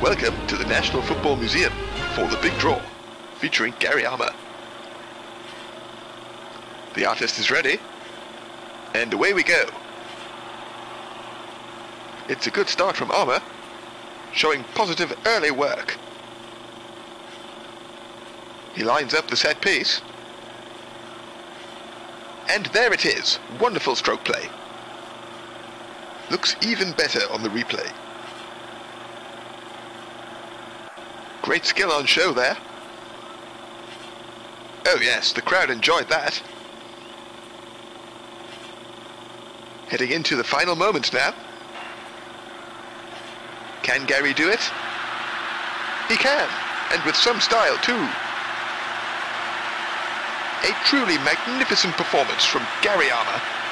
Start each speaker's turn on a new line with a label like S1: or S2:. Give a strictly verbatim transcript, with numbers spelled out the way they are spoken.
S1: Welcome to the National Football Museum for the big draw, featuring Gary Armour. The artist is ready, and away we go. It's a good start from Armour, showing positive early work. He lines up the set piece, and there it is, wonderful stroke play. Looks even better on the replay. Great skill on show there. Oh yes, the crowd enjoyed that. Heading into the final moments now. Can Gary do it? He can, and with some style too. A truly magnificent performance from Gary Armour.